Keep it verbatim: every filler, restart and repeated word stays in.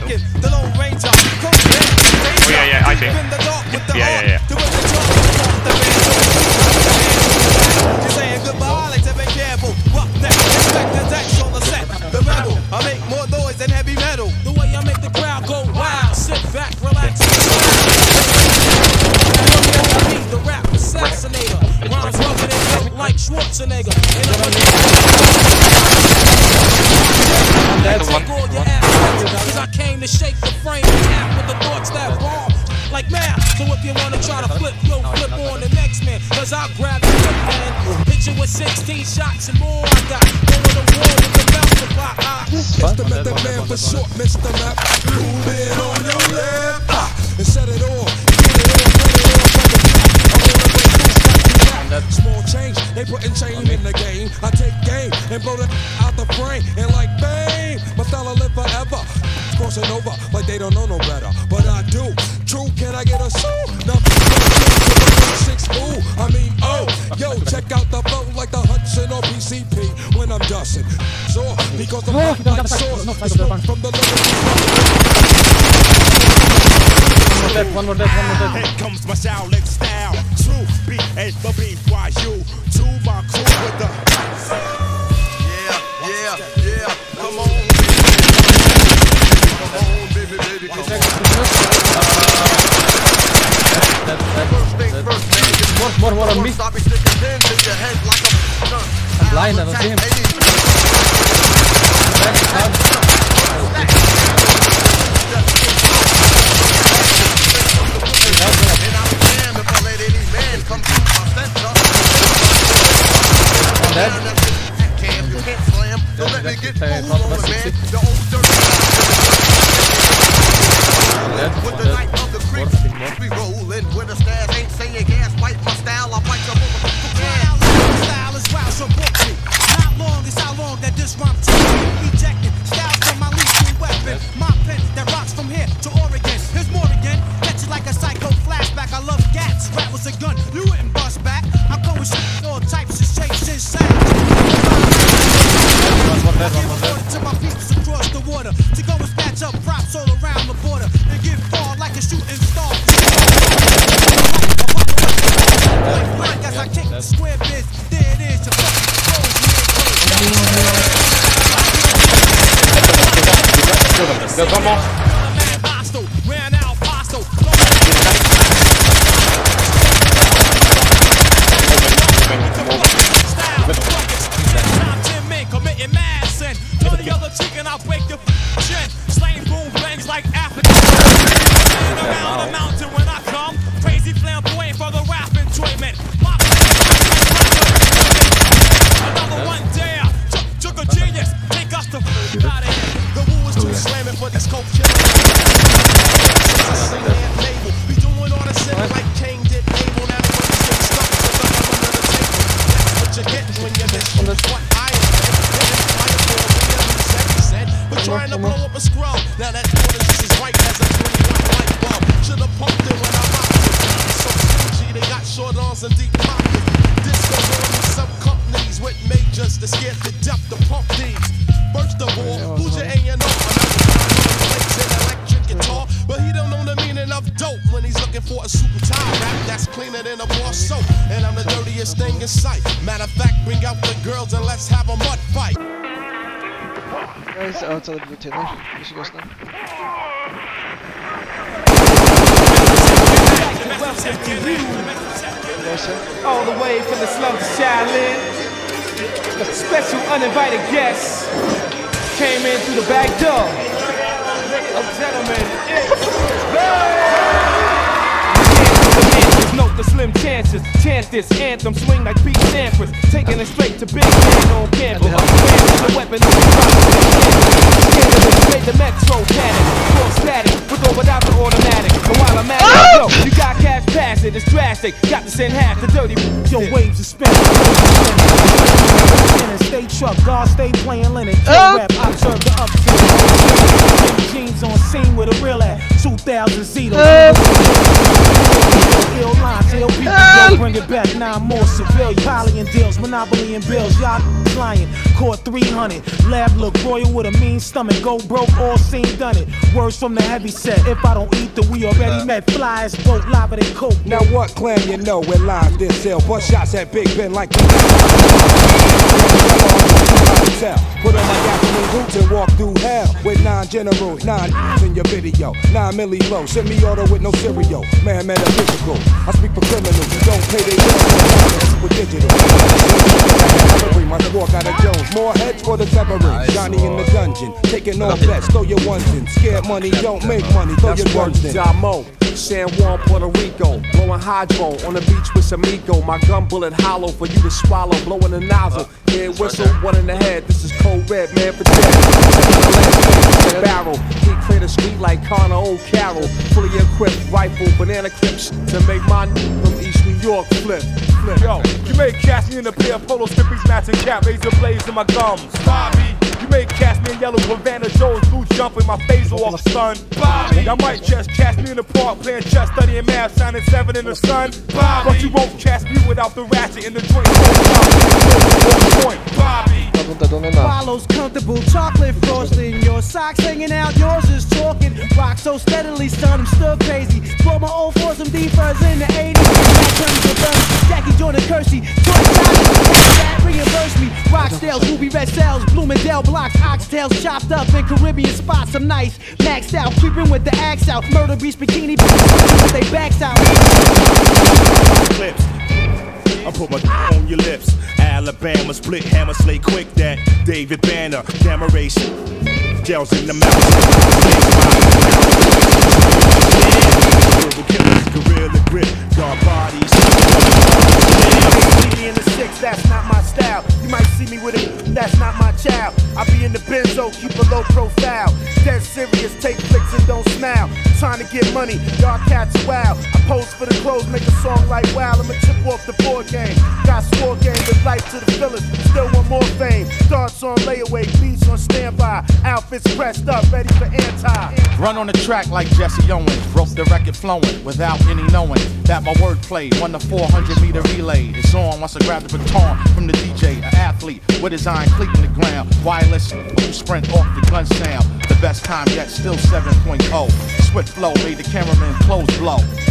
Sokken, the Lone Ranger. Oh yeah, yeah, I think. Yeah, yeah, yeah. You're saying goodbye, like to be careful. Rough neck, expect the decks on the set. The rebel, I make more noise than heavy metal. The way I make the crowd go wild. Sit back, relax. The rap assassinator. Rhymes rugged and built like Schwarzenegger. That's one. Cause I came to shake the frame half with the thoughts that bomb. Like math, so if you wanna try to flip, yo, flip on the next man. Cause I'll grab the flip man. Hit you with sixteen shots and more. I got over the wall with the belt to block. It's the method man for short, Mister Map. Move it on your left ah, and set it off. Get it off, get it off like a trap. I wanna break loose like that. Small change, they putting change in the game. I take game and blow the out the frame. And like bang, my style will live forever. Crossing over like they don't know no better. But I do. True, can I get a shoe? Nothing six ooh, I mean oh, yo, check out the flow like the Hudson or P C P when I'm dusting. So because the fuck like sauce, the smoke from the living. One more death, one more death. Here comes my Shaolin style. True, B A B B Y U. To my crew with the. Yeah, yeah, yeah. Come on, baby. Come on, baby, baby. Come on. More, more on me. I'm blind, I don't see him. With the night of the creek, we rollin' with the stairs. Ain't saying gas, bite my style. I bite your motherfucking style. Style is wild, so book me. Not long is how long that this rhyme took me. Ejected styles from my lethal weapon. My pen that rocks from here to Oregon. Here's more again. Catch it like a psycho flashback. I love gats. Rap was a gun. You wouldn't bust back. I'm going shit all types of shapes and sounds. To my peeps across the water to go and snatch up props all around the border and get far like a shooting star. Like as I kick the square biz, there it is. Your fucking hostile, ran out hostile. Committing mass and on the other cheek and I'll break your chin. Slaying boom bangs like Africa. Around the mountain when I come. Crazy flamboyant for the rap enjoyment. My another one there. Took a genius. Take us to out of here. The woo is too slamming for this coke killer. Be doing all the shit like King did Abel. Now the stuff to the under the table. That's what you get when you miss what I but trying to blow up a scrub. Now that quarter just as right as a twenty-one light bulb. Should've pumped it when I rocked it. So stingy, they got short arms and deep pockets. This goes on with some companies with majors that scared to death to pump these. First of all, who's your A and R? Plays an electric guitar, but he don't know the meaning of dope when he's looking for a super tie rap that's cleaner than a bar soap. And I'm the dirtiest thing in sight. Matter of fact, bring out the girls and let's have a mud fight. Guys, outside of the blue table. You should go now. All the way from the slums of Shaolin. A special uninvited guest came in through the back door. Ladies and gentlemen, it's Note the slim chances, chance this anthem, swing like Pete Sampras, taking it straight to big man on campus. The weapon of the the metro panic, full static, with or without the automatic. And while I'm at it, yo, you got cash pass it, it's drastic. Got to send half the dirty your waves are spinning. Stay truck, God stay playing linen. Rap, I observe the upset. Jeans on scene with a real at two thousand Zito. Ill lines, ill people, don't bring it back. Now I'm more civilian. Poly and deals, monopoly and bills. Y'all lying. caught three hundred. Lab look royal with a mean stomach. Go broke, all seen done it. Words from the heavy set. If I don't eat, then we already met. Fly as boat, lava than coke. Now what clan you know where live this sell? Bust shots at Big Ben like you put on my gasoline boots and walk through hell with nine generals, nine in your video, nine milli low, semi-auto with no cereal, man metaphysical. I speak for criminals who don't pay their bills with digital. My squad got a Jones, more heads for the severance. Johnny in the dungeon, taking all bets, throw your ones in. Scared money don't make money, throw your guns in. San Juan, Puerto Rico, blowing hydro on the beach with some ego. My gun bullet hollow for you to swallow, blowing the nozzle. Head whistle, one in the head. This is cold red, man for dead. Barrel, he clear the street like Connor O'Carroll. Fully equipped rifle, banana clips to make my from East New York flip. flip. Yo, you may catch me in a pair of polo strippies, matching cap, razor blades in my gums. Bobby. You may catch me in yellow Havana Joe's blue jumping my face off, son. Bobby. Y'all might just catch me in the park playing chess, studying math, shining seven in the sun. Bobby. But you won't catch me without the ratchet in the joint. Bobby. Follows comfortable, chocolate frosting. Your socks hanging out, yours is talking. Rock so steadily, son, I'm still crazy. Blow my old for some D-Fuzz in the eighties. Jackie Jordan Kersey, Toy Johnny, reimburse me. Rockstales, ruby red cells, Bloomingdale blocks, oxtails chopped up in Caribbean spots. I'm nice, maxed out, creeping with the axe out. Murder beast bikini, with they backs out. Clips. I put my on your lips. Alabama split hammer, slay quick that David Banner, gamma race, gels in the mouth. Verbal killers, gorilla grip, guard bodies. See me in the six, that's not my style. You might see me with it, that's not my child. I be in the benzo, keep a low profile. Dead serious, take flicks and don't smile. Trying to get money, y'all cats are wild. I pose for the clothes, make a song like wow. I'ma chip off the board game. Got score game with life to the fillers. Still want more fame. Darts on layaway, beats on standby. Outfits pressed up, ready for anti. Run on the track like Jesse Owens. Broke the record flowing without any knowing that my wordplay won the four hundred meter relay. It's on once I grab the baton from the D J. An athlete with his iron cleat in the ground. Wireless, who sprint off the gun sound. The best time yet, still seven point oh. Swift flow made the cameraman clothes blow.